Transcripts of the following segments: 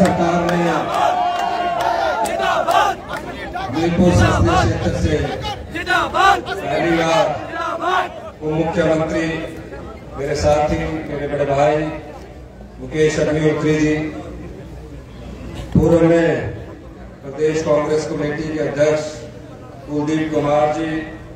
सरकार ने मीरपुर संसदीय क्षेत्र से पहली बार उप मुख्यमंत्री मेरे साथी मेरे बड़े भाई मुकेश अग्निहोत्री जी, पूर्व में प्रदेश कांग्रेस कमेटी के अध्यक्ष कुलदीप कुमार जी,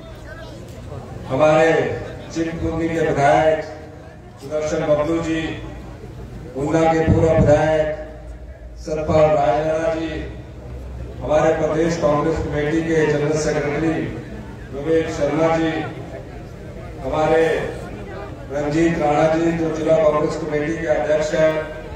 हमारे चिंतपूर्णी के विधायक सुदर्शन बबलू जी, ऊना के पूर्व विधायक सतपाल रायजादा जी, हमारे प्रदेश कांग्रेस कमेटी के जनरल सेक्रेटरी विवेक शर्मा जी, हमारे रंजीत राणा जी जो जिला कांग्रेस कमेटी के अध्यक्ष हैं,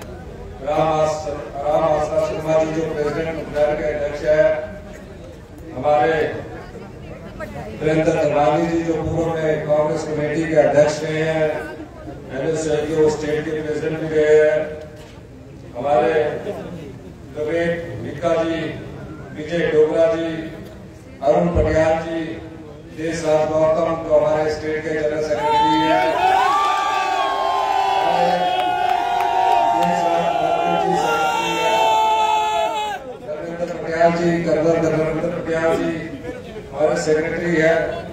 राम आस्था शर्मा जी जो प्रेसिडेंट उपनगर के अध्यक्ष है, हमारे वीरेंद्र दरवानी जी जो पूर्व में कांग्रेस कमेटी के अध्यक्ष रहे हैं, NSU स्टेट के प्रेसिडेंट भी रहे हैं, हमारे विवेक मिक्का जी, विजय डोगरा जी, अरुण पटियाल जी, देशराज गौतम जो हमारे स्टेट के जनरल सेक्रेटरी हैं, धर्मेंद्र पटियाल जी हमारे सेक्रेटरी है,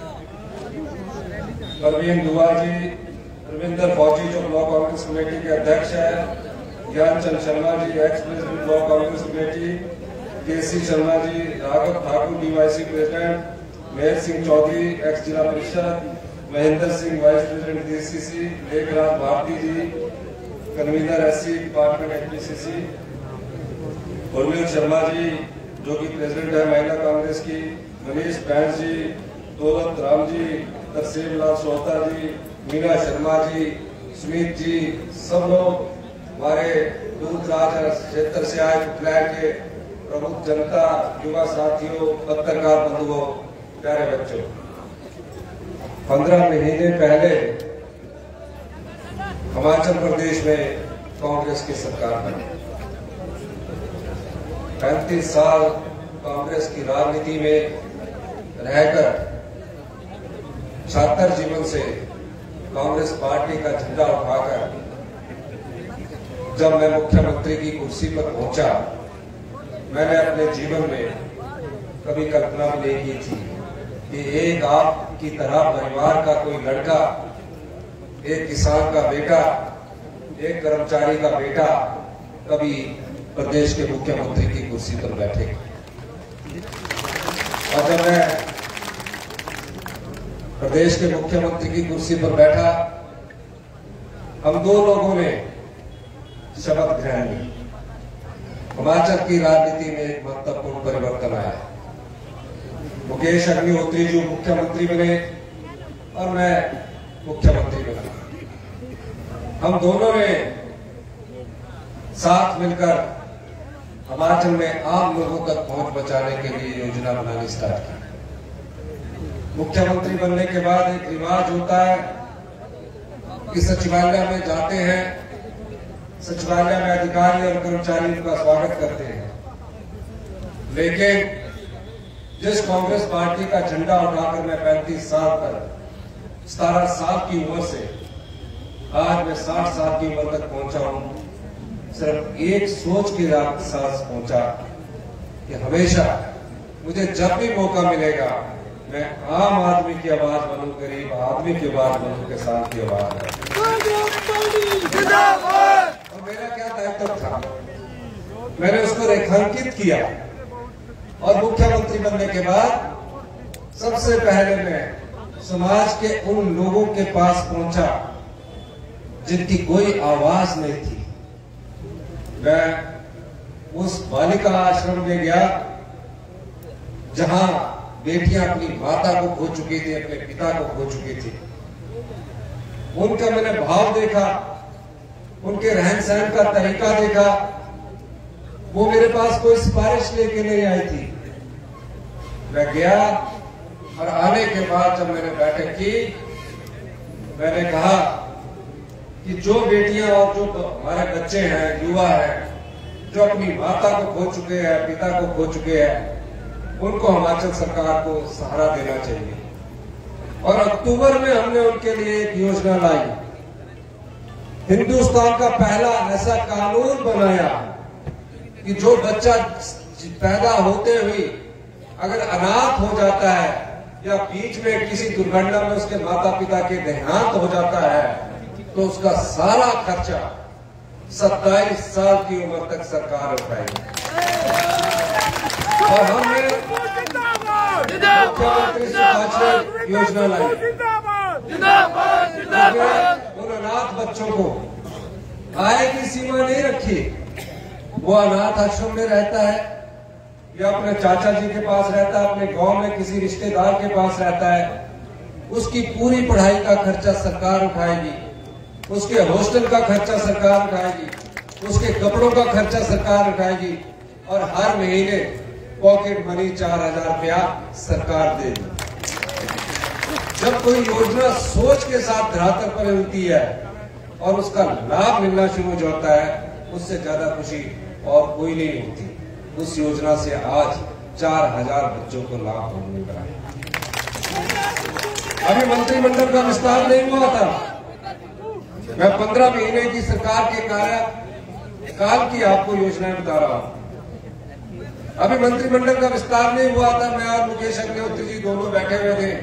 परवीन दुआ जी, रविंदर फौजी जो ब्लॉक कांग्रेस कमेटी के अध्यक्ष है, Gyanchand Sharma ji ex president block Congress committee, KC Sharma ji, Raghav Thakur DYC president, Mehar Singh Chaudhary ex जिला परिषद, Mahendra Singh vice president DCC, Lekhraj Bharti ji convener SC department HPCC, Urmil Sharma ji जो कि प्रेसिडेंट है महिला कांग्रेस की, मनीष बैंस जी, दौलत राम जी, तरसेम लाल सोहता जी, मीना शर्मा जी, सुमित जी, सब लोग हमारे दूर दराज क्षेत्र से आए फ्लैट के प्रमुख जनता, युवा साथियों, पत्रकार बंधुओं, प्यारे बच्चों, 15 महीने पहले हिमाचल प्रदेश में कांग्रेस की सरकार बनी। 35 साल कांग्रेस की राजनीति में रहकर छात्र जीवन से कांग्रेस पार्टी का झंडा उठाकर जब मैं मुख्यमंत्री की कुर्सी पर पहुंचा, मैंने अपने जीवन में कभी कल्पना भी नहीं की थी कि एक आपकी तरह परिवार का कोई लड़का, एक किसान का बेटा, एक कर्मचारी का बेटा कभी प्रदेश के मुख्यमंत्री की कुर्सी पर बैठे। और जब मैं प्रदेश के मुख्यमंत्री की कुर्सी पर बैठा, हम दो लोगों ने शपथ ग्रहण की। हिमाचल की राजनीति में एक महत्वपूर्ण परिवर्तन आया। मुकेश अग्निहोत्री जी मुख्यमंत्री बने और मैं मुख्यमंत्री बना। हम दोनों ने साथ मिलकर हिमाचल में आम लोगों तक पहुंच बचाने के लिए योजना बनानी स्टार्ट की। मुख्यमंत्री बनने के बाद एक रिवाज होता है कि सचिवालय में जाते हैं, सचिवालय में अधिकारी और कर्मचारी उनका स्वागत करते हैं, लेकिन जिस कांग्रेस पार्टी का झंडा उठाकर मैं 35 साल पर 17 साल की उम्र से आज मैं 60 साल की उम्र तक पहुंचा हूं, सिर्फ एक सोच के साथ पहुंचा कि हमेशा मुझे जब भी मौका मिलेगा मैं आम आदमी की आवाज बनूं, गरीब आदमी की आवाज बनूं, किसान की आवाज बनूं। और मेरा क्या दायित्व था, मैंने उसको रेखांकित किया और मुख्यमंत्री बनने के बाद सबसे पहले मैं समाज के उन लोगों के पास पहुंचा जिनकी कोई आवाज नहीं थी। मैं उस बालिका आश्रम में गया जहां बेटियां अपनी माता को खो चुकी थी, अपने पिता को खो चुकी थी। उनका मैंने भाव देखा, उनके रहन सहन का तरीका देखा। वो मेरे पास कोई सिफारिश लेके नहीं आई थी। मैं गया और आने के बाद जब मैंने बैठक की, मैंने कहा कि जो बेटियां और जो हमारे बच्चे हैं, युवा हैं, जो अपनी माता को खो चुके हैं, पिता को खो चुके हैं, उनको हिमाचल सरकार को सहारा देना चाहिए। और अक्टूबर में हमने उनके लिए एक योजना लाई। हिंदुस्तान का पहला ऐसा कानून बनाया कि जो बच्चा पैदा होते हुए अगर अनाथ हो जाता है या बीच में किसी दुर्घटना में उसके माता पिता के देहांत हो जाता है तो उसका सारा खर्चा 27 साल की उम्र तक सरकार उठाएगी। और हमने मुख्यमंत्री सुरक्षा योजना लाई। उन अनाथ बच्चों को आय की सीमा नहीं रखी। वो अनाथ आश्रम में रहता है या अपने चाचा जी के पास रहता है, अपने गांव में किसी रिश्तेदार के पास रहता है, उसकी पूरी पढ़ाई का खर्चा सरकार उठाएगी, उसके हॉस्टल का खर्चा सरकार उठाएगी, उसके कपड़ों का खर्चा सरकार उठाएगी और हर महीने पॉकेट मनी 4000 रुपया सरकार देगी। जब कोई योजना सोच के साथ धरातल पर मिलती है और उसका लाभ मिलना शुरू हो जाता है, उससे ज्यादा खुशी और कोई नहीं होती। उस योजना से आज 4000 बच्चों को लाभ मिल रहा है। अभी मंत्रिमंडल का विस्तार नहीं हुआ था। मैं 15 महीने की सरकार के कार्यकाल की आपको योजनाएं बता रहा हूं। अभी मंत्रिमंडल का विस्तार नहीं हुआ था। मैं और मुकेश अग्निहोत्री जी दोनों बैठे हुए थे।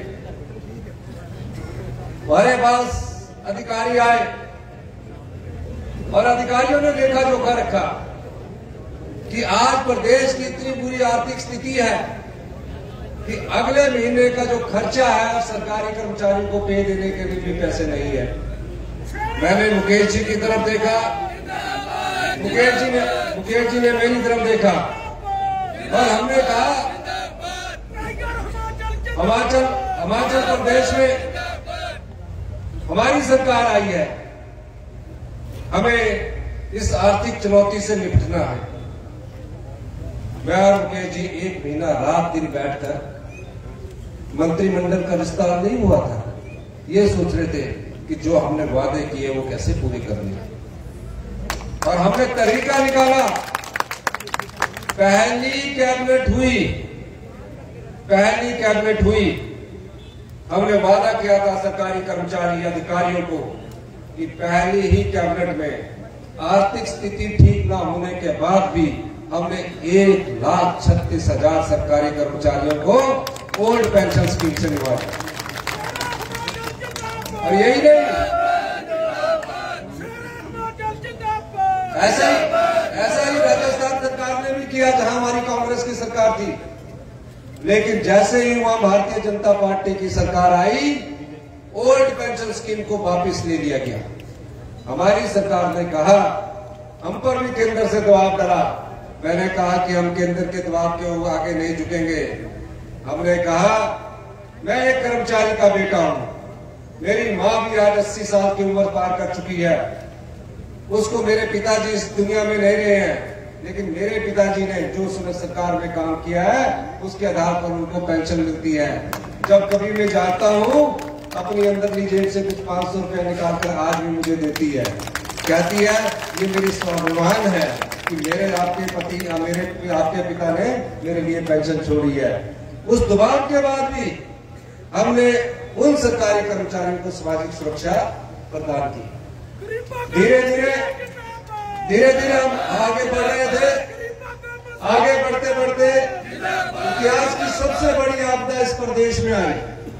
हमारे पास अधिकारी आए और अधिकारियों ने लेखा जोखा रखा कि आज प्रदेश की इतनी बुरी आर्थिक स्थिति है कि अगले महीने का जो खर्चा है सरकारी कर्मचारियों को पे देने के लिए भी पैसे नहीं है। मैंने मुकेश जी की तरफ देखा, मुकेश जी ने मेरी तरफ देखा और हमने कहा हिमाचल प्रदेश में हमारी सरकार आई है, हमें इस आर्थिक चुनौती से निपटना है। मैं और मुकेश जी 1 महीना रात दिन बैठकर मंत्रिमंडल का विस्तार नहीं हुआ था, ये सोच रहे थे कि जो हमने वादे किए वो कैसे पूरे करने हैं। और हमने तरीका निकाला। पहली कैबिनेट हुई, हमने वादा किया था सरकारी कर्मचारी अधिकारियों को कि पहली ही कैबिनेट में आर्थिक स्थिति ठीक ना होने के बाद भी हमने 1,36,000 सरकारी कर्मचारियों को ओल्ड पेंशन स्कीम से निभाया। और यही नहीं, ऐसा ही राजस्थान सरकार ने भी किया जहां हमारी कांग्रेस की सरकार थी। लेकिन जैसे ही वहां भारतीय जनता पार्टी की सरकार आई, ओल्ड पेंशन स्कीम को वापस ले लिया गया। हमारी सरकार ने कहा, हम पर भी केंद्र से दबाव डाला। मैंने कहा कि हम केंद्र के दबाव के आगे नहीं झुकेंगे। हमने कहा, मैं एक कर्मचारी का बेटा हूं, मेरी मां भी आज 80 साल की उम्र पार कर चुकी है। उसको मेरे पिताजी इस दुनिया में नहीं रहे हैं, लेकिन मेरे पिताजी ने जो सरकार में काम किया है उसके आधार पर उनको पेंशन मिलती है। जब कभी मैं जाता हूं, अपनी अंदरली जेब से कुछ 500 रुपया निकालकर आज भी मुझे देती है। कहती है ये मेरी स्वाभिमान है कि मेरे आपके पिता ने मेरे लिए पेंशन छोड़ी है। उस दबाव के बाद भी हमने उन सरकारी कर्मचारियों को सामाजिक सुरक्षा प्रदान की। धीरे धीरे हम आगे बढ़ रहे थे। आगे बढ़ते इतिहास की सबसे बड़ी आपदा इस प्रदेश में आई।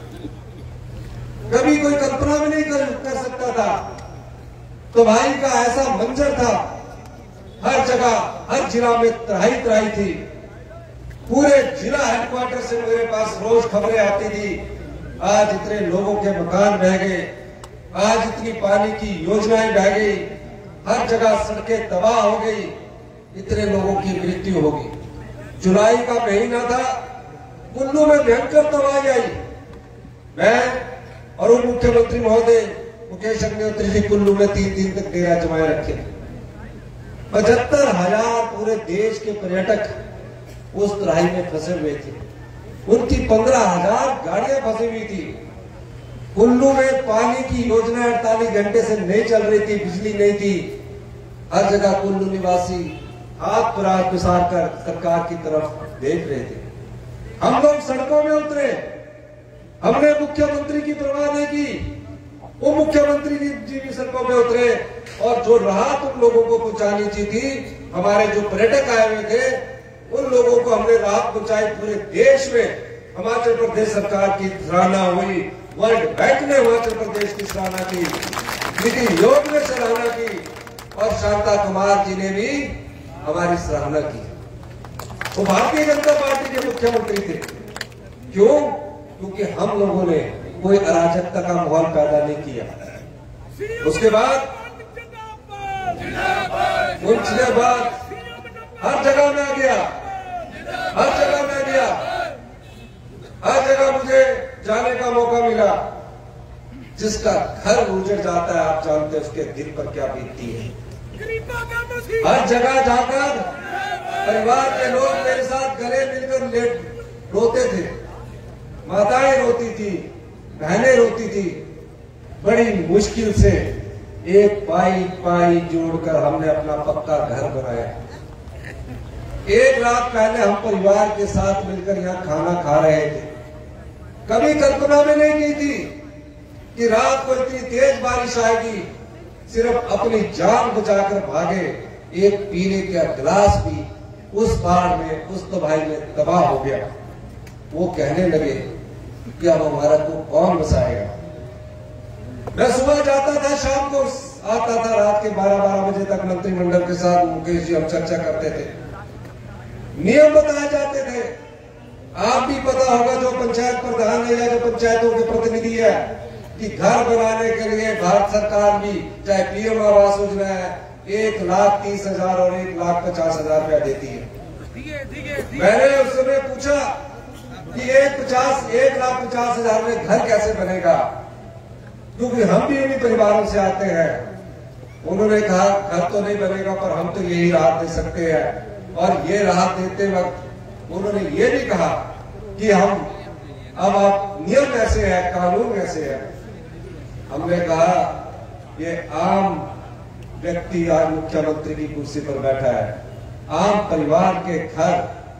कभी कोई कल्पना भी नहीं कर सकता था। तो भाई का ऐसा मंजर था, हर जगह हर जिला में तराई थी। पूरे जिला हेडक्वार्टर से मेरे पास रोज खबरें आती थी, आज इतने लोगों के मकान बह गए, आज इतनी पानी की योजनाएं बह गई, हर जगह सड़कें तबाह हो गई, इतने लोगों की मृत्यु हो गई। जुलाई का महीना था, कुल्लू में भयंकर तबाही आई। मैं और उन मुख्यमंत्री महोदय मुकेश अग्निहोत्री जी कुल्लू में 3 दिन तक डेरा जमाए रखे। 75,000 पूरे देश के पर्यटक उस तराई में फंसे हुए थे। उनकी 15,000 गाड़ियां फंसी हुई थी। कुल्लू में पानी की योजना 48 घंटे से नहीं चल रही थी, बिजली नहीं थी। हर जगह कुल्लू निवासी हाथ पसार कर सरकार की तरफ देख रहे थे। हम लोग सड़कों में उतरे, हमने मुख्यमंत्री की परवाह नहीं की। वो मुख्यमंत्री जी भी सड़कों में उतरे, और जो राहत उन लोगों को पहुंचानी चाहिए थी, हमारे जो पर्यटक आए हुए थे उन लोगों को हमने राहत पहुंचाई। पूरे देश में हिमाचल प्रदेश सरकार की सराहना हुई, वर्ल्ड बैंक ने हिमाचल प्रदेश की सराहना की, नीति आयोग ने सराहना की और शांता कुमार जी ने भी हमारी सराहना की। वो भारतीय जनता पार्टी के मुख्यमंत्री थे। क्यों? क्योंकि हम लोगों ने कोई अराजकता का माहौल पैदा नहीं किया। उसके बाद हर जगह में आ गया, हर जगह में आ गया, हर जगह मुझे जाने का मौका मिला। जिसका घर उजड़ जाता है, आप जानते हैं उसके दिल पर क्या बीतती है। हर जगह जाकर परिवार के लोग मेरे साथ गले मिलकर लेट रोते थे, माताएं रोती थी, बहनें रोती थी। बड़ी मुश्किल से एक पाई जोड़कर हमने अपना पक्का घर बनाया। एक रात पहले हम परिवार के साथ मिलकर यहाँ खाना खा रहे थे। कभी कल्पना में नहीं की थी कि रात को इतनी तेज बारिश आएगी। सिर्फ अपनी जान बचाकर भागे। एक पीने का गिलास भी उस बाढ़ में, उस तबाही में तबाह हो गया। वो कहने लगे कि अब हमारा को कौन बचाएगा। मैं सुबह जाता था, शाम को आता था, रात के 12 बजे तक मंत्रिमंडल के साथ मुकेश जी हम चर्चा करते थे। नियम बताए जाते थे। आप भी पता होगा, जो पंचायत प्रधान है या जो पंचायतों के प्रतिनिधि है, कि घर बनाने के लिए भारत सरकार भी, चाहे पीएम आवास योजना है, 1,30,000 और 1,50,000 रुपया देती है। मैंने उस समय पूछा कि 1,50,000 में घर कैसे बनेगा, क्योंकि हम भी इन्हीं परिवारों से आते हैं। उन्होंने कहा घर तो नहीं बनेगा, पर हम तो यही राहत दे सकते हैं। और ये राहत देते वक्त उन्होंने ये भी कहा कि हम अब आप नियम ऐसे है, कानून ऐसे है। हमने कहा ये आम व्यक्ति आज मुख्यमंत्री की कुर्सी पर बैठा है। आम परिवार के घर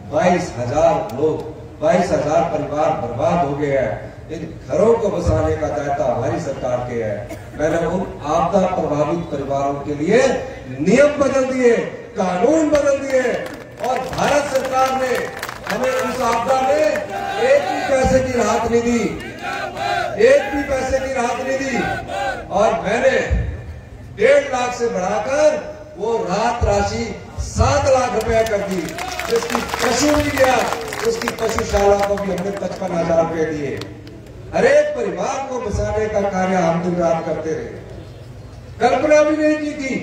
22,000 लोग, 22,000 परिवार बर्बाद हो गए हैं। इन घरों को बसाने का दायित्व हमारी सरकार के है। मैंने उन आपदा प्रभावित परिवारों के लिए नियम बदल दिए, कानून बदल दिए और भारत सरकार ने हमें उस आपदा में एक भी पैसे की राहत नहीं दी, एक भी पैसे की राहत नहीं दी। और मैंने 1.5 लाख से बढ़ाकर वो राहत राशि 7 लाख रुपया कर दी। जिसकी पशु भी गया, उसकी पशुशाला को भी हमने 55,000 रुपये दिए। हर एक परिवार को बसाने का कार्य हम दिन रात करते रहे। कल्पना भी नहीं की थी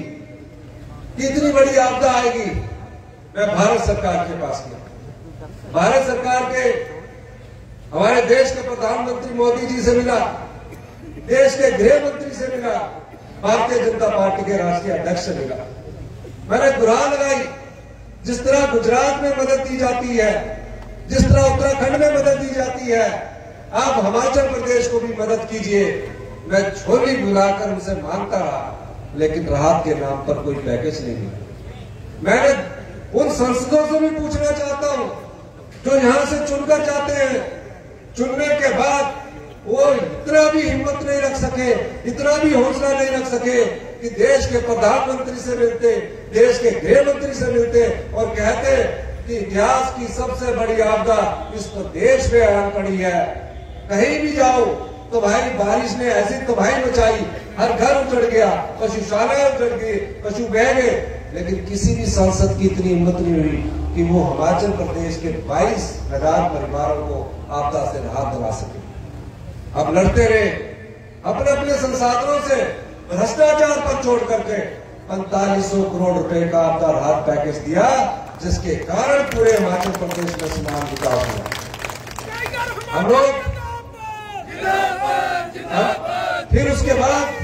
कि इतनी बड़ी आपदा आएगी। मैं भारत सरकार के पास गया, भारत सरकार के हमारे देश के प्रधानमंत्री मोदी जी से मिला, देश के गृह मंत्री से मिला, भारतीय जनता पार्टी के राष्ट्रीय अध्यक्ष से मिला। मैंने गुहार लगाई, जिस तरह गुजरात में मदद दी जाती है, जिस तरह उत्तराखंड में मदद दी जाती है, आप हिमाचल प्रदेश को भी मदद कीजिए। मैं झोली बुलाकर उनसे मांगता रहा, लेकिन राहत के नाम पर कोई पैकेज नहीं मिला। मैंने उन सांसदों से भी पूछना चाहता हूं जो यहां से चुनकर जाते हैं, चुनने के बाद वो इतना भी हिम्मत नहीं रख सके, इतना भी हौसला नहीं रख सके कि देश के प्रधानमंत्री से मिलते, देश के गृह मंत्री से मिलते और कहते कि इतिहास की सबसे बड़ी आपदा इस देश में आन पड़ी है। कहीं भी जाओ तो भाई बारिश ने ऐसी तबाही मचाई, हर घर उजड़ गया, पशुशालाएं उजड़ गई, पशु बह गए, लेकिन किसी भी सांसद की इतनी हिम्मत नहीं हुई कि वो हिमाचल प्रदेश के 22,000 परिवारों को आपदा से राहत दिला सके। अब लड़ते रहे अपने अपने संसाधनों से, भ्रष्टाचार पर छोड़ करके 4500 करोड़ रुपए का आपदा राहत पैकेज दिया, जिसके कारण पूरे हिमाचल प्रदेश में समान विकास हुआ। हम लोग फिर उसके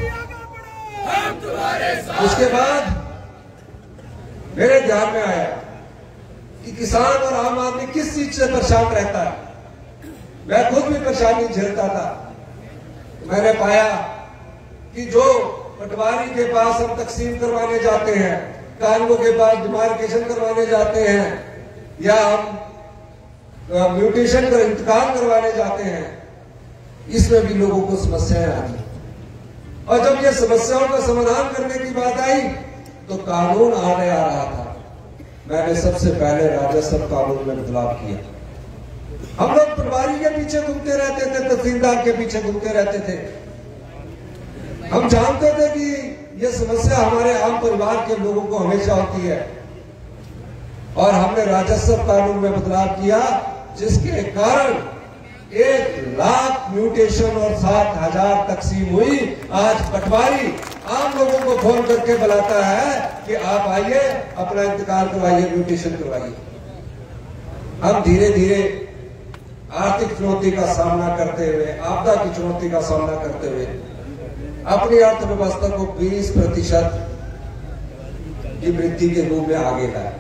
बाद मेरे ध्यान में आया कि किसान और आम आदमी किस चीज से परेशान रहता है। मैं खुद भी परेशानी झेलता था। मैंने पाया कि जो पटवारी के पास हम तकसीम करवाने जाते हैं, कानूनों के पास डिमार्केशन करवाने जाते हैं, या हम म्यूटेशन का इंतकाल करवाने जाते हैं, इसमें भी लोगों को समस्याएं आती। और जब ये समस्याओं का समाधान करने की बात आई तो कानून आने आ रहा था। मैंने सबसे पहले राजस्व कानून में बदलाव किया। हम लोग प्रभारी के पीछे घूमते रहते थे, तहसीलदार के पीछे घूमते रहते थे। हम जानते थे कि यह समस्या हमारे आम परिवार के लोगों को हमेशा होती है और हमने राजस्व कानून में बदलाव किया, जिसके कारण 1,00,000 म्यूटेशन और 7,000 तकसीम हुई। आज पटवारी आम लोगों को फोन करके बुलाता है कि आप आइए, अपना इंतकाल करवाइए, म्यूटेशन करवाइए। हम धीरे धीरे आर्थिक चुनौती का सामना करते हुए, आपदा की चुनौती का सामना करते हुए अपनी अर्थव्यवस्था को 20% की वृद्धि के रूप में आगे लाए।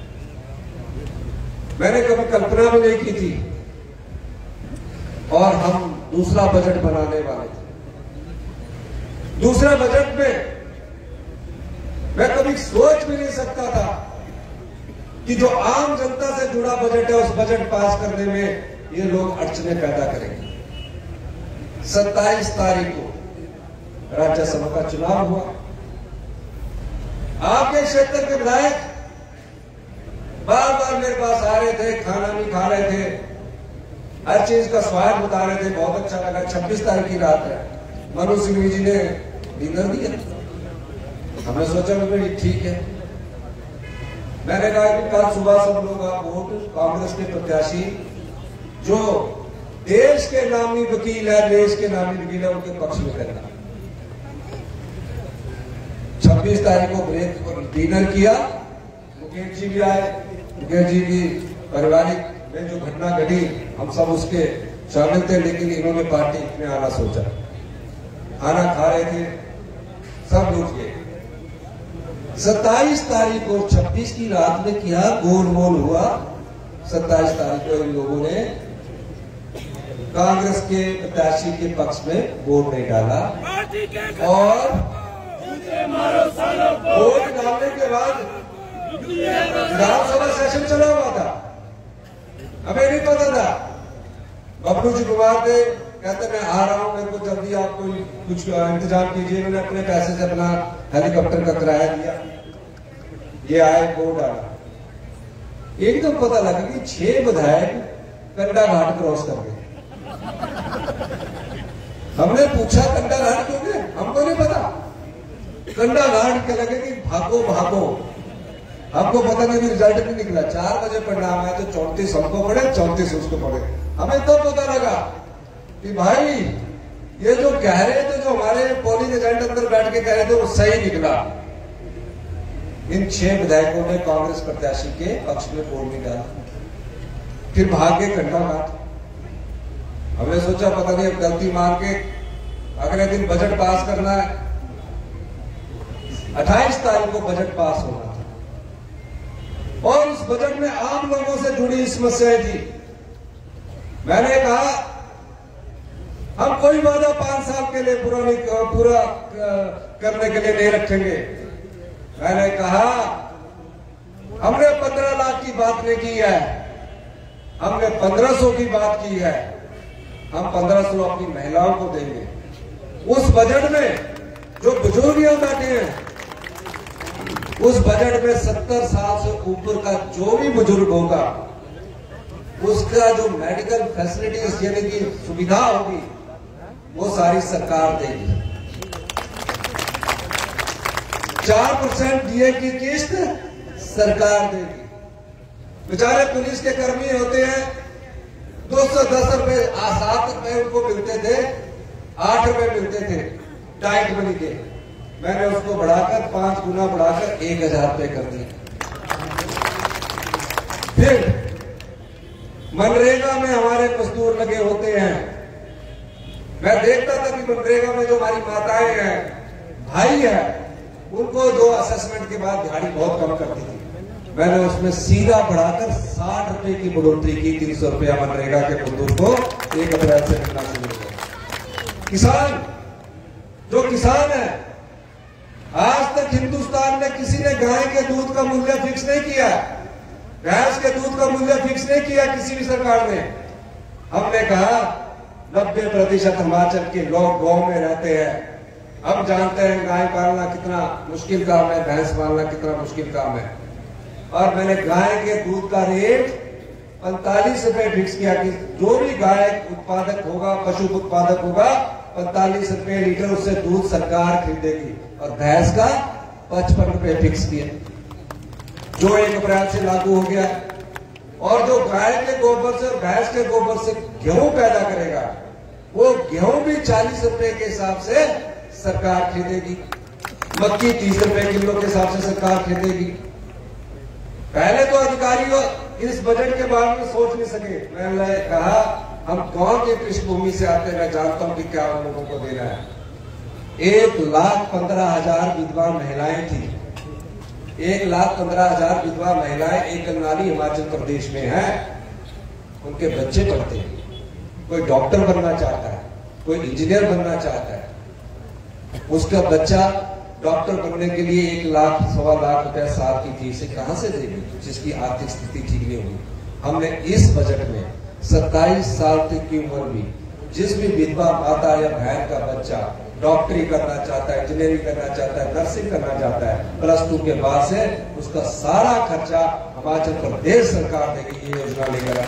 मैंने कभी कल्पना भी नहीं की थी और हम दूसरा बजट बनाने वाले थे। दूसरे बजट में मैं कभी सोच भी नहीं सकता था कि जो आम जनता से जुड़ा बजट है, उस बजट पास करने में ये लोग अड़चने पैदा करेंगे। 27 तारीख को राज्यसभा का चुनाव हुआ। आपके क्षेत्र के विधायक बार बार मेरे पास आ रहे थे, खाना भी खा रहे थे, हर चीज का स्वाद बता रहे थे। बहुत अच्छा लगा। 26 तारीख की रात है, मनोज सिंह जी ने डिनर दिया। हमने सोचा भाई ठीक है। मैंने कहा कि कल सुबह सब लोग आप वोट कांग्रेस के प्रत्याशी जो देश के नामी वकील है, देश के नामी वकील है, उनके पक्ष में करना। 26 तारीख को ब्रेक डिनर किया। मुकेश जी भी आए। मुकेश जी की पारिवारिक में जो घटना घटी, हम सब उसके शामिल थे, लेकिन इन्होंने पार्टी में आना सोचा। खाना खा रहे थे, सब लोग गए। 27 तारीख को 26 की रात में क्या गोलमोल हुआ। 27 तारीख को इन लोगों ने कांग्रेस के प्रत्याशी के पक्ष में वोट नहीं डाला और वोट डालने के बाद विधानसभा सेशन चला हुआ था। हमें नहीं पता था। बबलू जी कुमार थे, कहते मैं आ रहा हूं, मेरे को जल्दी आप कोई कुछ इंतजाम कीजिए। उन्होंने अपने पैसे से अपना हेलीकॉप्टर का किराया दिया। ये आए, वोट डाला। एकदम पता लगा कि 6 विधायक कंडा घाट क्रॉस कर गए। हमने पूछा कंडा घाट क्यों गए, हमको नहीं पता। कंडा घाट के लगे कि भागो भागो। हमको पता नहीं, भी रिजल्ट नहीं निकला। 4 बजे परिणाम आया तो 34 हमको पड़े, 34 उसको पड़े। हमें तो पता लगा कि भाई ये जो कह रहे थे, जो हमारे पोलिंग एजेंट अंदर बैठ के कह रहे थे, वो सही निकला। इन 6 विधायकों ने कांग्रेस प्रत्याशी के पक्ष में वोट नहीं डाला, फिर भाग गए कंडा घाट। हमने सोचा पता नहीं अब गलती मान के अगले दिन बजट पास करना है। 28 तारीख को बजट पास होना था और उस बजट में आम लोगों से जुड़ी समस्याएं थी। मैंने कहा हम कोई वादा 5 साल के लिए पूरा करने के लिए नहीं रखेंगे। मैंने कहा हमने 15 लाख की बात नहीं की है, हमने 1500 की बात की है। हम 1500 अपनी महिलाओं को देंगे। उस बजट में जो बुजुर्ग बैठे हैं, उस बजट में 70 साल से ऊपर का जो भी बुजुर्ग होगा, उसका जो मेडिकल फैसिलिटीज यानी कि सुविधा होगी, वो सारी सरकार देगी। 4% डीए की किस्त सरकार देगी। बेचारे पुलिस के कर्मी होते हैं, 210 रुपए 7 रुपए उनको मिलते थे, 8 रुपए मिलते थे टाइट मनी के। मैंने उसको बढ़ाकर 5 गुना बढ़ाकर 1000 रुपए कर दिए। फिर मनरेगा में हमारे मजदूर लगे होते हैं। मैं देखता था कि मनरेगा में जो हमारी माताएं हैं, भाई है, उनको जो असेसमेंट के बाद दिहाड़ी बहुत कम करती थी। मैंने उसमें सीधा बढ़ाकर 60 रुपए की बढ़ोतरी की। 300 रुपया मनरेगा के मजदूर को 1 अप्रैल से मिलना शुरू हुआ। किसान, जो किसान है, आज तक हिंदुस्तान में किसी ने गाय के दूध का मूल्य फिक्स नहीं किया, भैंस के दूध का मूल्य फिक्स नहीं किया किसी भी सरकार ने। हमने कहा 90% हिमाचल के लोग गांव में रहते हैं, हम जानते हैं गाय पालना कितना मुश्किल काम है, भैंस पालना कितना मुश्किल काम है। और मैंने गाय के दूध का रेट 45 रुपए फिक्स किया कि जो भी गाय उत्पादक होगा, पशु उत्पादक होगा, 45 रुपए लीटर उससे दूध सरकार खरीदेगी। और भैंस का 55 रुपए फिक्स किए, जो 1 अप्रैल से लागू हो गया। और जो गाय के गोबर से और भैंस के गोबर से गेहूं पैदा करेगा, वो गेहूं भी 40 रुपए के हिसाब से सरकार खरीदेगी। मक्की 30 रुपए किलो के हिसाब से सरकार खरीदेगी। पहले तो अधिकारी इस बजट के बारे में सोच नहीं सके। मैंने कहा हम गांव की पृष्ठभूमि से आते हैं, मैं जानता हूं कि क्या हम लोगों को देना है। 1,15,000 विधवा महिलाएं थी। 1,15,000 विधवा महिलाएं एक नाली हिमाचल प्रदेश में है। उनके बच्चे पढ़ते हैं, कोई डॉक्टर बनना चाहता है, कोई इंजीनियर बनना चाहता है। उसका बच्चा डॉक्टर बनने के लिए 1 लाख सवा लाख रुपए साल की फीस कहां से देगी, जिसकी आर्थिक स्थिति ठीक नहीं होगी। हमने इस बजट में 27 साल तक की उम्र भी जिस भी विधवा माता या बहन का बच्चा डॉक्टरी करना चाहता है, इंजीनियरिंग करना चाहता है, नर्सिंग करना चाहता है, +2 के बाद से उसका सारा खर्चा हिमाचल प्रदेश सरकार देगी। ये योजना लेकर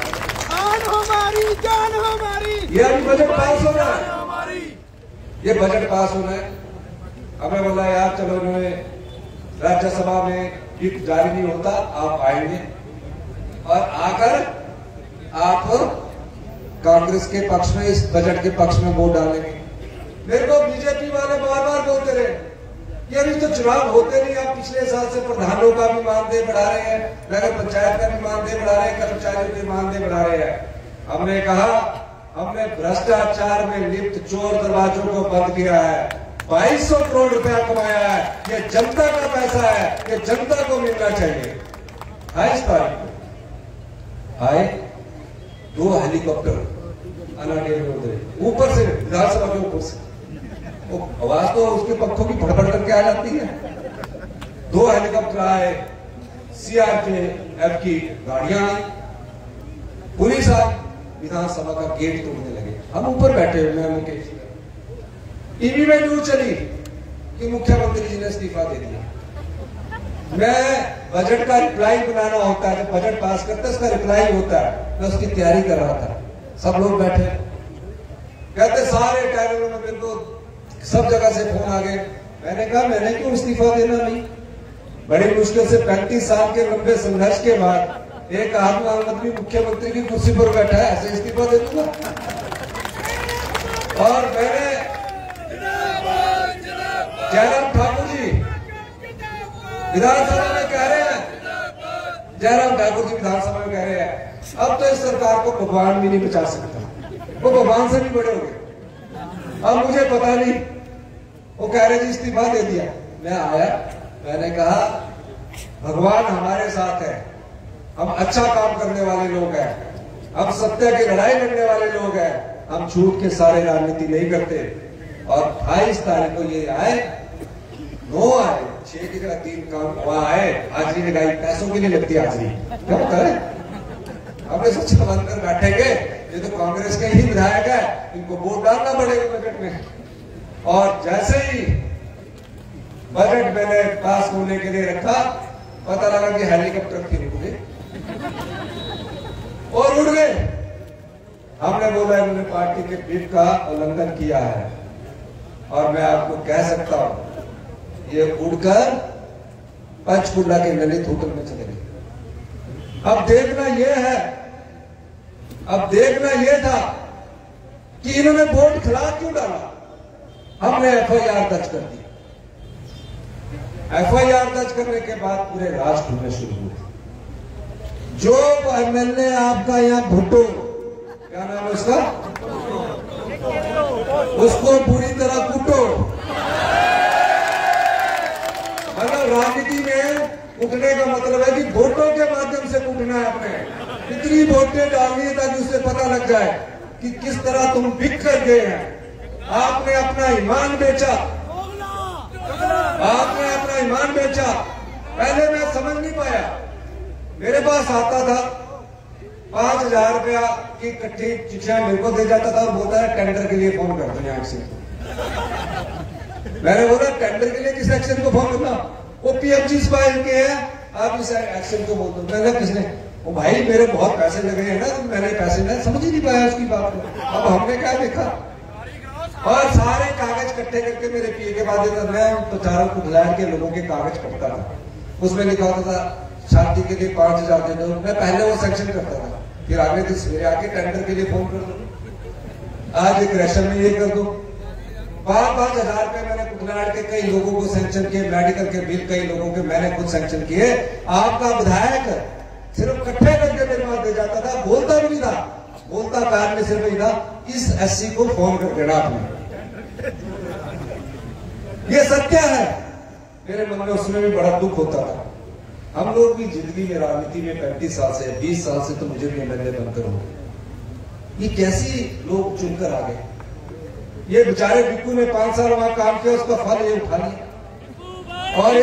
जान हमारी ये अभी बजट पास हो रहा है, ये बजट पास हो रहा है। हमें बोला यार चलो, इन्होंने राज्यसभा में विप जारी नहीं होता, आप आएंगे और आकर आप कांग्रेस के पक्ष में, इस बजट के पक्ष में वोट डालेंगे। मेरे को बीजेपी वाले बार बार बोलते रहे कि अभी तो चुनाव होते नहीं, आप पिछले साल से प्रधानों का भी मानदेय बढ़ा रहे हैं, नगर पंचायत का भी मानदेय बढ़ा रहे हैं, कर्मचारियों के मानदेय बढ़ा रहे हैं। हमने कहा हमने भ्रष्टाचार में लिप्त चोर दरवाजों को बंद किया है, 2200 करोड़ रुपया कमाया है। ये जनता का पैसा है, ये जनता को मिलना चाहिए। 28 तारीख को आए 2 हेलीकॉप्टर अनाडेल में उतरे, ऊपर से, विधानसभा के ऊपर से। आवाज तो उसके पंखों की फड़फड़ करके आ जाती है। 2 हेलीकॉप्टर आए, CRPF की गाड़ियां आई, पुलिस आई, विधानसभा का गेट तोड़ने लगे। हम ऊपर बैठे हुए, मैं मुकेश, टीवी में न्यूज चली कि मुख्यमंत्री जी ने इस्तीफा दे दिया। मैं बजट का रिप्लाई बनाना होता है, जब बजट पास करते हैं उसका रिप्लाई होता है, मैं उसकी तैयारी कर रहा था। सब लोग बैठे, कहते सारे टैनलों में मेरे को सब जगह से फोन आ गए। मैंने कहा मैंने क्यों इस्तीफा देना नहीं, बड़ी मुश्किल से 35 साल के लंबे संघर्ष के बाद एक आम आदमी मुख्यमंत्री की कुर्सी पर बैठा है, ऐसे इस्तीफा दे दूंगा। और मैंने जयराम ठाकुर जी विधानसभा में कह रहे हैं, जयराम ठाकुर जी विधानसभा में कह रहे हैं अब तो इस सरकार को भगवान भी नहीं बचा सकता, वो भगवान से भी बड़े हो गए। अब मुझे पता नहीं, वो कह रहे जी इस्तीफा दे दिया। मैं आया, मैंने कहा भगवान हमारे साथ है, हम अच्छा काम करने वाले लोग हैं, हम सत्य की लड़ाई लड़ने वाले लोग हैं, हम झूठ के सारे राजनीति नहीं करते। और 28 तारीख को ये आए, 9 आए, 6 की जगह 3 काम वहां आए, हाजिरी लगाई, पैसों के लिए लगती है हाजिरी, क्या होता है। हमने सोचा बनकर बैठेंगे, ये तो कांग्रेस के ही विधायक है, इनको वोट डालना पड़ेगा बजट में। और जैसे ही बजट मैंने पास होने के लिए रखा, पता लगा कि हेलीकॉप्टर फिर उड़ गए और उड़ गए। हमने बोला इन्होंने पार्टी के व्हिप का उल्लंघन किया है, और मैं आपको कह सकता हूं ये उड़कर पंचकुला के ललित होटल में चले गए। अब देखना यह है, अब देखना यह था कि इन्होंने वोट खिलाफ क्यों डाला। हमने FIR दर्ज कर दी। FIR दर्ज करने के बाद पूरे राष्ट्र में शुरू हुए। जो MLA आपका यहाँ भुट्टो, क्या नाम है उसका, उसको पूरी तरह कूटो। मतलब राजनीति में कूटने का मतलब है कि वोटों के माध्यम से कूटना है। आपने इतनी वोटें डालनी है ताकि उससे पता लग जाए कि किस तरह तुम बिक कर गए हैं। आपने अपना ईमान बेचा, आपने अपना ईमान बेचा। पहले मैं समझ नहीं पाया, मेरे पास आता था 5,000 रुपया की इकट्ठी चिट्ठियां मेरे को दे जाता था और बोलता है टेंडर के लिए फोन कर दो यहाँ से। मैंने बोला टेंडर के लिए किस एक्शन को फोन करना, वो पीएमजी स्पाइल के हैं, आप इस एक्शन को बोल दो। मैंने किसने, वो भाई मेरे बहुत पैसे लगे हैं ना, तो मैंने पैसे मैं समझ ही नहीं पाया उसकी बात को। अब हमने क्या देखा, और सारे कागज इकट्ठे करके मेरे पीए के बाद देता, मैं प्रचारक को बुलाया के लोगों के कागज पढ़ता था, उसमें लिखा होता था शादी के लिए 5,000 दे दो। मैं पहले वो सेक्शन करता था, फिर आगे दिन सवेरे आके टेंडर के लिए फोन कर दो, आज एक रेशन में ये कर दो। 5,000 रुपए मैंने कुटनाड़ के कई लोगों को सैंक्शन किए, मेडिकल के बिल कई लोगों के मैंने खुद सैंक्शन किए। आपका विधायक सिर्फ इकट्ठे करके मेरे पास दे जाता था, बोलता भी नहीं था, बोलता कार में सिर्फ था इस एससी को फोन कर देना आपने। ये सत्य है, मेरे मन में उसमें भी बड़ा दुख होता था। हम लोग भी जिंदगी में राजनीति में 35 साल से 20 साल से तो मुझे भी एमएलए बनकर हो, ये कैसी लोग चुनकर आ गए। ये बेचारे बिक्कू ने 5 साल वहां काम किया, उसका फल ये उठा लिया। और एक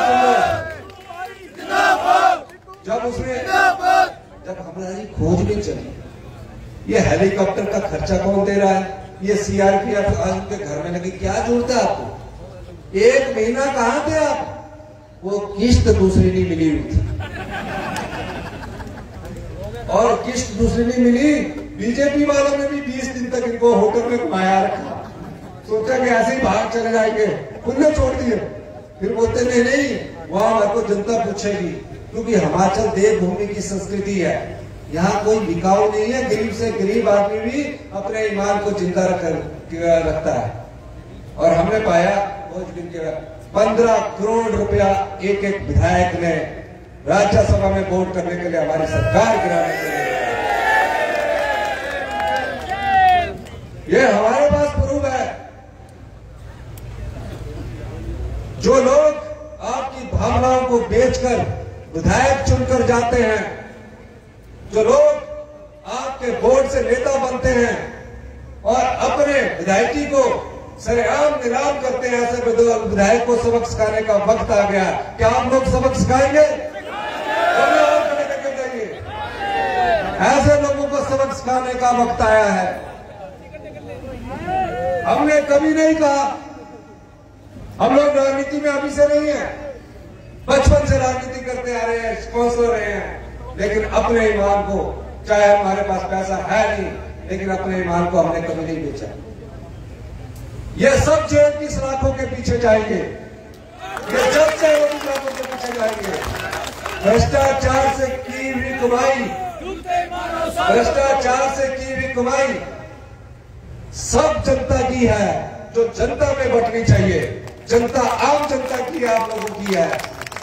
जब हमारी खोज नहीं चली, ये हेलीकॉप्टर का खर्चा कौन दे रहा है, ये सीआरपीएफ आज उनके घर में लगी, क्या जरूरत है आपको, 1 महीना कहां थे आप, वो किस्त दूसरी नहीं मिली हुई थी, और किस्त दूसरी नहीं मिली। बीजेपी वालों ने भी 20 दिन तक इनको होटल में घुमाया रखा, सोचा कि ऐसे ही बाहर चले जाएंगे, उनने छोड़ दिए। फिर बोलते नहीं वहां हमारे को जनता पूछेगी, क्योंकि हिमाचल देवभूमि की संस्कृति है, यहाँ कोई बिकाऊ नहीं है, गरीब से गरीब आदमी भी अपने ईमान को जिंदा रखता है। और हमने पाया 15 करोड़ रुपया एक विधायक ने राज्यसभा में वोट करने के लिए हमारी सरकार गिराने के लिए, ये हमारे पास प्रूफ है। जो लोग आपकी भावनाओं को बेचकर विधायक चुनकर जाते हैं, जो लोग आपके वोट से नेता बनते हैं और अपने विधायकी को सरेआम नीलाम करते हैं, ऐसे विधायक को सबक सिखाने का वक्त आ गया। क्या आप लोग सबक सिखाएंगे? ऐसे लोगों को सबक सिखाने का वक्त आया है। हमने कभी नहीं कहा, हम लोग राजनीति में अभी से नहीं है, बचपन से राजनीति करते आ रहे हैं, स्पॉन्सर रहे हैं, लेकिन अपने ईमान को, चाहे हमारे पास पैसा है नहीं, लेकिन अपने ईमान को हमने कभी नहीं बेचा। ये सब जेल की सलाखों के पीछे जाएंगे, ये जब चाहे वो सलाखों के पीछे जाएंगे। भ्रष्टाचार से की हुई कमाई, भ्रष्टाचार से की हुई कमाई सब जनता की है, जो जनता में बंटनी चाहिए। जनता आम जनता की है, आप लोगों की है।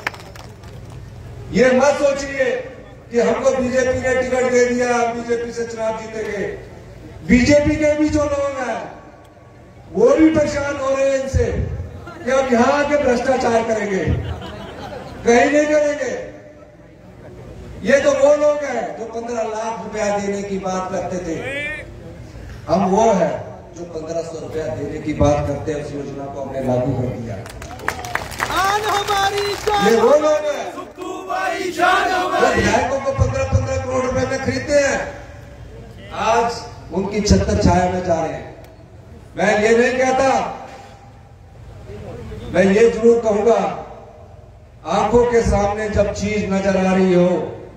ये मत सोचिए कि हमको बीजेपी ने टिकट दे दिया, बीजेपी से चुनाव जीतेंगे। बीजेपी के भी जो लोग हैं वो भी परेशान हो रहे हैं इनसे कि हम यहां आके भ्रष्टाचार करेंगे, कहीं नहीं करेंगे। ये तो वो लोग हैं जो 15 लाख रुपया देने की बात करते थे, हम वो है जो 1500 रुपया देने की बात करते हैं। उस योजना को हमने लागू कर दिया। ये वो लोग हैं जो विधायकों को 15-15 करोड़ रुपए में खरीदते हैं, आज उनकी छत्र छाया में जा रहे हैं। मैं ये नहीं कहता, मैं ये जरूर कहूंगा, आंखों के सामने जब चीज नजर आ रही हो,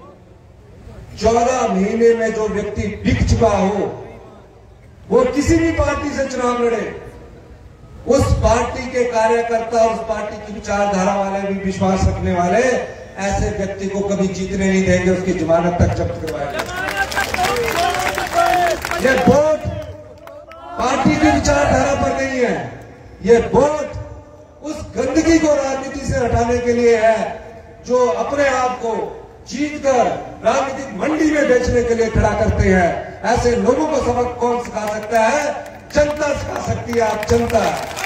14 महीने में जो व्यक्ति बिक चुका हो, वो किसी भी पार्टी से चुनाव लड़े, उस पार्टी के कार्यकर्ता, उस पार्टी की विचारधारा वाले भी, विश्वास रखने वाले ऐसे व्यक्ति को कभी जीतने नहीं देंगे, उसकी जमानत तक जब्त करवाएंगे। ये वोट पार्टी की विचारधारा पर नहीं है, ये वोट उस गंदगी को राजनीति से हटाने के लिए है जो अपने आप को जीतकर राजनीतिक मंडी में बेचने के लिए खड़ा करते हैं। ऐसे लोगों को सबक कौन सिखा सकता है? जनता सिखा सकती है। आप जनता,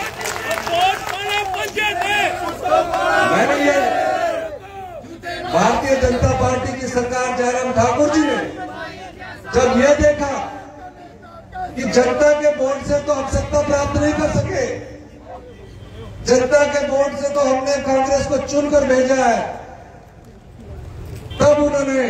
मैंने ये भारतीय जनता पार्टी की सरकार जयराम ठाकुर जी ने जब ये देखा कि जनता के वोट से तो हम सत्ता प्राप्त नहीं कर सके, जनता के वोट से तो हमने कांग्रेस को चुनकर भेजा है, तब उन्होंने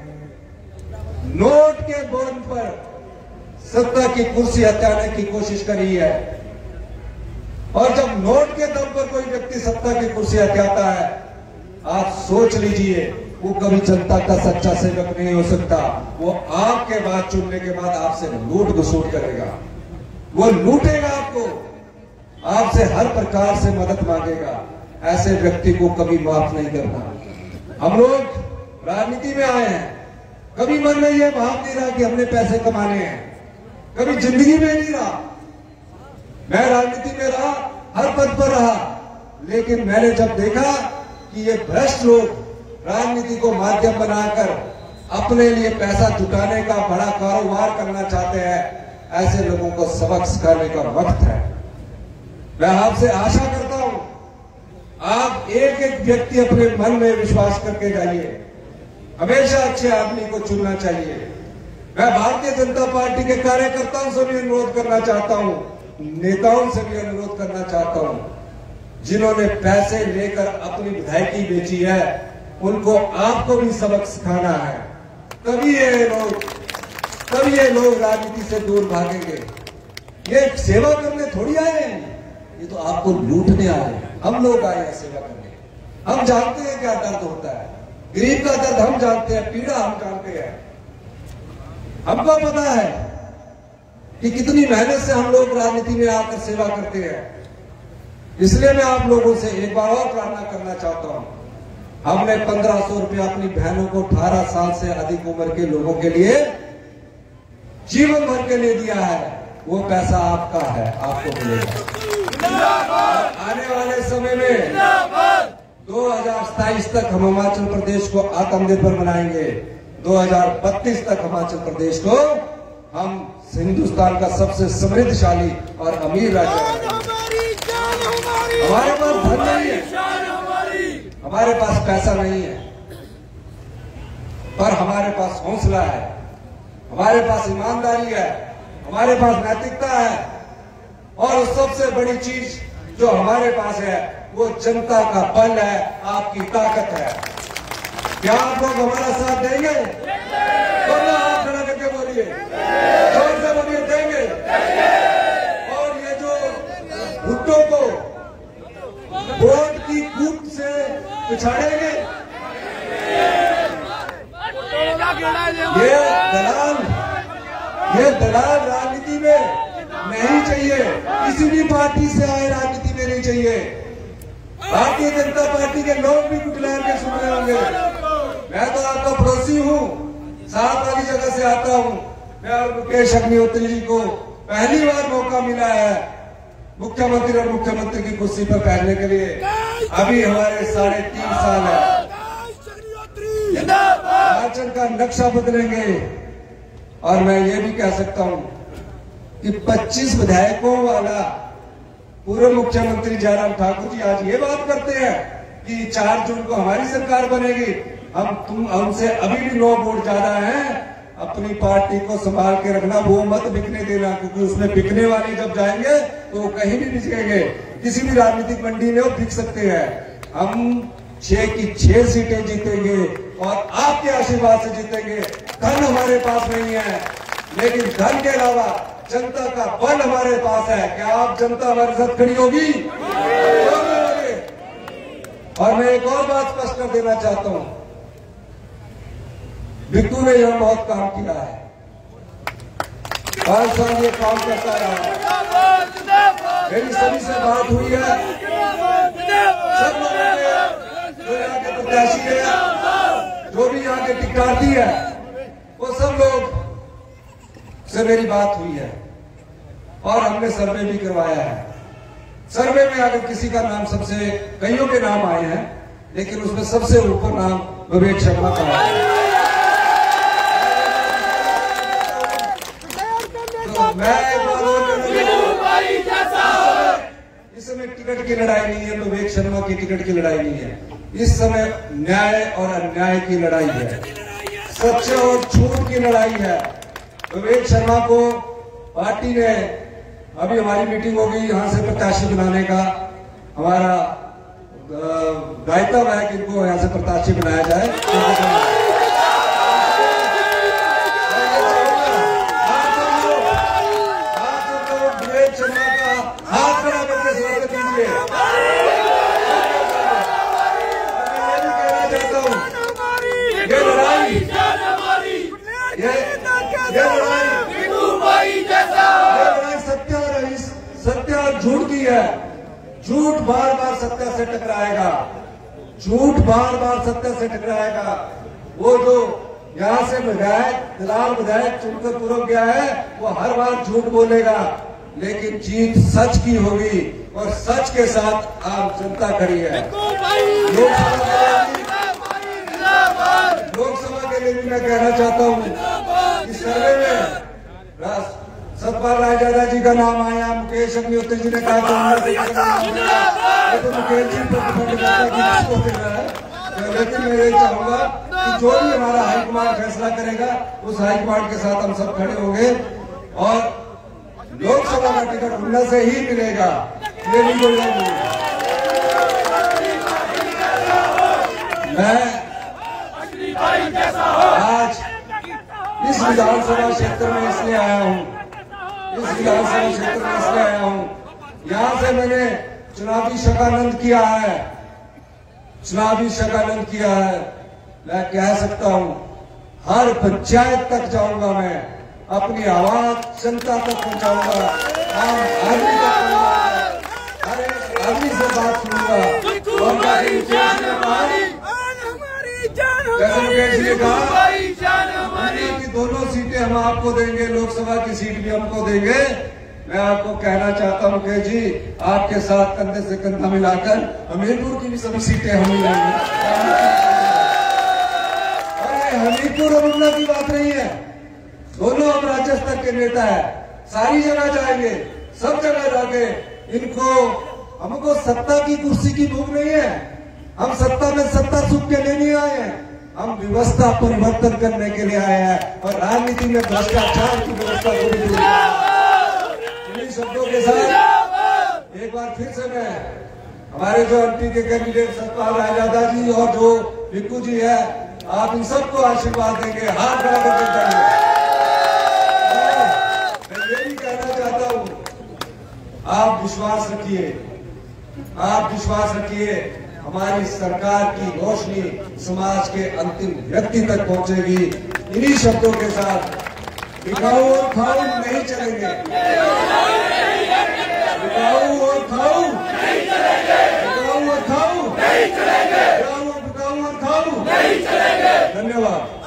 नोट के बल पर सत्ता की कुर्सी हटाने की कोशिश करी है। और जब नोट के दम पर कोई व्यक्ति सत्ता की कुर्सी हथियाता है, आप सोच लीजिए वो कभी जनता का सच्चा सेवक नहीं हो सकता। वो आपके बाद चुनने के बाद आपसे लूट घसूट करेगा, वो लूटेगा आपको, आपसे हर प्रकार से मदद मांगेगा। ऐसे व्यक्ति को कभी माफ नहीं करना। हम लोग राजनीति में आए हैं, कभी मन में यह भाव नहीं रहा कि हमने पैसे कमाने हैं, कभी जिंदगी में नहीं रहा। मैं राजनीति में रहा, हर पद पर रहा, लेकिन मैंने जब देखा कि ये भ्रष्ट लोग राजनीति को माध्यम बनाकर अपने लिए पैसा जुटाने का बड़ा कारोबार करना चाहते हैं, ऐसे लोगों को सबक सिखाने का वक्त है। मैं आपसे आशा करता हूं, आप एक एक व्यक्ति अपने मन में विश्वास करके जाइए। हमेशा अच्छे आदमी को चुनना चाहिए। मैं भारतीय जनता पार्टी के कार्यकर्ताओं से भी अनुरोध करना चाहता हूं, नेताओं से भी अनुरोध करना चाहता हूं, जिन्होंने पैसे लेकर अपनी विधायकी बेची है, उनको आपको भी सबक सिखाना है। तभी ये लोग राजनीति से दूर भागेंगे। ये सेवा करने थोड़ी आए हैं, ये तो आपको लूटने आए हैं। हम लोग आए हैं सेवा करने। हम जानते हैं क्या दर्द होता है, गरीब का दर्द हम जानते हैं, पीड़ा हम जानते हैं। हमको पता है कि कितनी मेहनत से हम लोग राजनीति में आकर सेवा करते हैं। इसलिए मैं आप लोगों से एक बार और प्रार्थना करना चाहता हूं। हमने 1500 रुपया अपनी बहनों को 18 साल से अधिक उम्र के लोगों के लिए जीवन भर के लिए दिया है। वो पैसा आपका है, आपको मिलेगा। आने वाले समय में 2027 तक हम हिमाचल प्रदेश को आत्मनिर्भर बनाएंगे। 2032 तक हिमाचल प्रदेश को हम हिंदुस्तान का सबसे समृद्धशाली और अमीर राज्य बनाएंगे। हमारे पास धन नहीं है, हमारे पास पैसा नहीं है, पर हमारे पास हौसला है, हमारे पास ईमानदारी है, हमारे पास नैतिकता है, और सबसे बड़ी चीज जो हमारे पास है वो जनता का बल है, आपकी ताकत है। क्या आप लोग हमारा साथ देंगे? तो हाथ खड़ा करके बोलिए, जोर से बोलिए, देंगे। और ये जो भुट्टो को वोट की कूट से पिछाड़ेंगे, ये दलाल राजनीति में नहीं चाहिए, किसी भी पार्टी से आए राजनीति में नहीं चाहिए। भारतीय जनता पार्टी के लोग भी कुटलार के सुन रहे होंगे। मैं तो आपका पड़ोसी हूँ, साथ वाली जगह से आता हूँ। मैं और मुकेश अग्निहोत्री जी को पहली बार मौका मिला है मुख्यमंत्री और मुख्यमंत्री की कुर्सी पर बैठने के लिए। अभी हमारे 3.5 साल है। हिमाचल का नक्शा बदलेंगे। और मैं ये भी कह सकता हूँ कि 25 विधायकों वाला पूर्व मुख्यमंत्री जयराम ठाकुर जी आज ये बात करते हैं कि 4 जून को हमारी सरकार बनेगी। हमसे अभी भी 9 वोट ज्यादा हैं। अपनी पार्टी को संभाल के रखना, वो मत बिकने देना, क्योंकि उसमें बिकने वाले जब जाएंगे तो वो कहीं भी बिकेंगे। किसी भी राजनीतिक मंडी में वो बिक सकते हैं। हम 6 की 6 सीटें जीतेंगे और आपके आशीर्वाद से जीतेंगे। धन हमारे पास नहीं है, लेकिन धन के अलावा जनता का बल हमारे पास है। क्या आप जनता हमारे साथ खड़ी होगी? और मैं एक और बात स्पष्ट कर देना चाहता हूं, बिट्टू ने यहां बहुत काम किया है, 5 साल ये काम करता रहा। मेरी सभी से बात हुई है, सब लोगों ने जो यहाँ के प्रत्याशी है, जो भी यहाँ के टिकटार्थी है, वो सब लोग से मेरी बात हुई है और हमने सर्वे भी करवाया है। सर्वे में अगर किसी का नाम सबसे, कईयों के नाम आए हैं, लेकिन उसमें सबसे ऊपर नाम विवेक शर्मा का है। तो मैं इस समय टिकट की लड़ाई नहीं है, विवेक शर्मा की टिकट की लड़ाई नहीं है। इस समय न्याय और अन्याय की लड़ाई है, सच्चे और झूठ की लड़ाई है। विवेक शर्मा को पार्टी ने, अभी हमारी मीटिंग हो गई यहां से प्रत्याशी बनाने का, हमारा दायित्व है कि इनको यहां से प्रत्याशी बनाया जाए। विवेक शर्मा का हाथ खड़ा करके स्वागत से टकराएगा, झूठ बार बार सत्य से टकराएगा। वो जो यहाँ से विधायक फिलहाल विधायक चुनकर पूर्व गया है, वो हर बार झूठ बोलेगा, लेकिन जीत सच की होगी और सच के साथ आम जनता खड़ी है। लोकसभा के लिए भी मैं कहना चाहता हूँ कि सर्वे में सतपाल रायजादा जी का नाम आया, मुकेश अग्निहोत्री जी ने कहा तो मुकेश जी को फिर रहा है। लेकिन मैं ये चाहूंगा कि जो भी हमारा हाईकमांड फैसला करेगा उस हाईकमांड के साथ हम सब खड़े होंगे और लोकसभा का टिकट उन्ना से ही मिलेगा, ये नहीं बोलेंगे। मैं आज इस विधानसभा क्षेत्र में इसलिए आया हूँ, यहाँ से मैंने चुनावी शकानंद किया है। मैं कह सकता हूँ हर पंचायत तक जाऊंगा, मैं अपनी आवाज जनता तक पहुंचाऊंगा, आम आदमी तक पहुंचाऊंगा, हर एक आदमी से बात सुनूंगा। जैसे मुकेश जी ने कहा कि दोनों सीटें हम आपको देंगे, लोकसभा की सीट भी हमको देंगे। मैं आपको कहना चाहता हूं मुकेश जी, आपके साथ कंधे से कंधा मिलाकर हमीरपुर की भी सभी सीटें हम ही लेंगे। और ये हमीरपुर और उन्ना की बात नहीं है, दोनों हम राज्य स्तर के नेता है, सारी जगह जाएंगे, सब जगह जाके हमको सत्ता की कुर्सी की भूख नहीं है। हम सत्ता में सत्ता सुख के लिए नहीं आए हैं, हम व्यवस्था परिवर्तन करने के लिए आए हैं और राजनीति में भ्रष्टाचार की व्यवस्था को भी दूर। इन्हीं शब्दों के साथ एक बार फिर से मैं हमारे जो एमपी के कैंडिडेट सतपाल रायजादा जी और जो विक्कू जी है, आप इन सबको आशीर्वाद देंगे, हाथ बढ़ा करके जाएंगे। मैं ये भी कहना चाहता हूँ, आप विश्वास रखिए, हमारी सरकार की रोशनी समाज के अंतिम व्यक्ति तक पहुंचेगी। इन्हीं शब्दों के साथ बिकाऊ और खाऊ नहीं चलेंगे, बिकाऊ और खाऊ नहीं चलेंगे, धन्यवाद।